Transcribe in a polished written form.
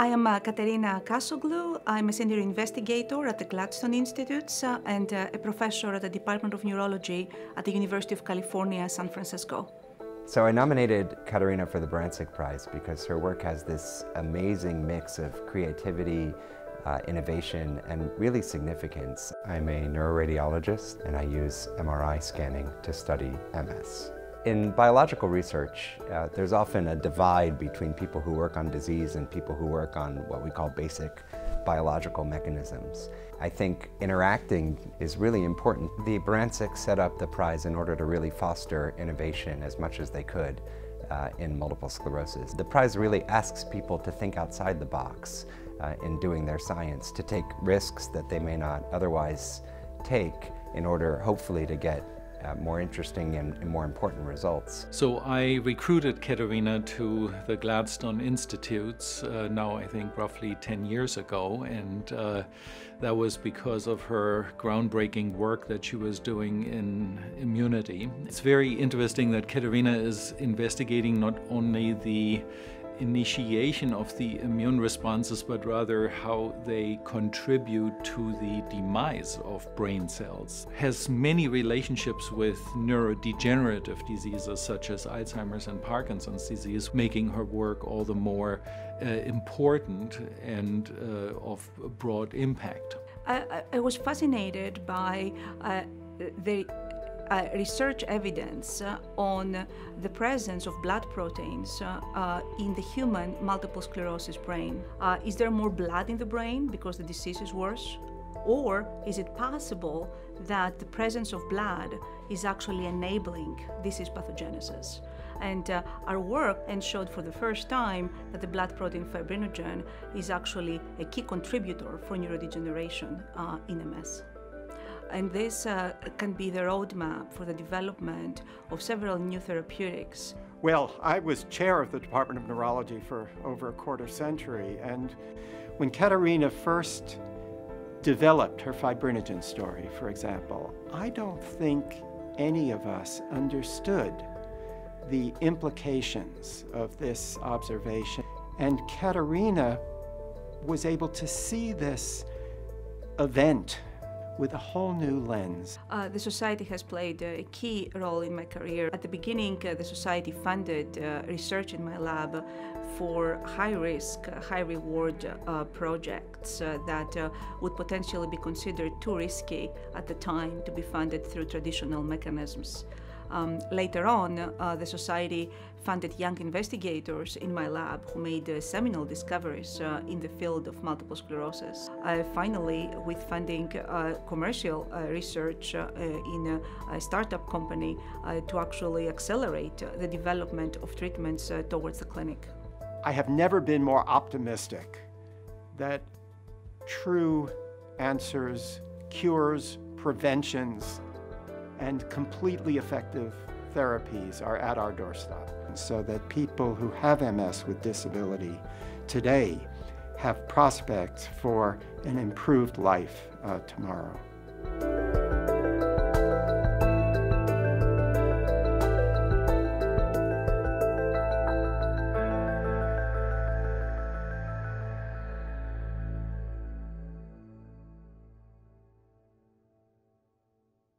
I am Katerina Akassoglou. I'm a senior investigator at the Gladstone Institutes and a professor at the Department of Neurology at the University of California, San Francisco. So I nominated Katerina for the Barancik Prize because her work has this amazing mix of creativity, innovation, and really significance. I'm a neuroradiologist and I use MRI scanning to study MS. In biological research, there's often a divide between people who work on disease and people who work on what we call basic biological mechanisms. I think interacting is really important. The Barancik set up the prize in order to really foster innovation as much as they could in multiple sclerosis. The prize really asks people to think outside the box in doing their science, to take risks that they may not otherwise take in order, hopefully, to get more interesting and more important results. So I recruited Katerina to the Gladstone Institutes now I think roughly 10 years ago, and that was because of her groundbreaking work that she was doing in immunity. It's very interesting that Katerina is investigating not only the initiation of the immune responses, but rather how they contribute to the demise of brain cells. Has many relationships with neurodegenerative diseases such as Alzheimer's and Parkinson's disease, making her work all the more important and of broad impact. I was fascinated by the research evidence on the presence of blood proteins in the human multiple sclerosis brain. Is there more blood in the brain because the disease is worse? Or is it possible that the presence of blood is actually enabling disease pathogenesis? And our work showed for the first time that the blood protein fibrinogen is actually a key contributor for neurodegeneration in MS. And this can be the roadmap for the development of several new therapeutics. Well, I was chair of the Department of Neurology for over a quarter century, and when Katerina first developed her fibrinogen story, for example, I don't think any of us understood the implications of this observation. And Katerina was able to see this event with a whole new lens. The Society has played a key role in my career. At the beginning, the Society funded research in my lab for high-risk, high-reward projects that would potentially be considered too risky at the time to be funded through traditional mechanisms. Later on, the Society funded young investigators in my lab who made seminal discoveries in the field of multiple sclerosis. Finally, with funding commercial research in a startup company to actually accelerate the development of treatments towards the clinic. I have never been more optimistic that true answers, cures, preventions, and completely effective therapies are at our doorstep, so that people who have MS with disability today have prospects for an improved life tomorrow.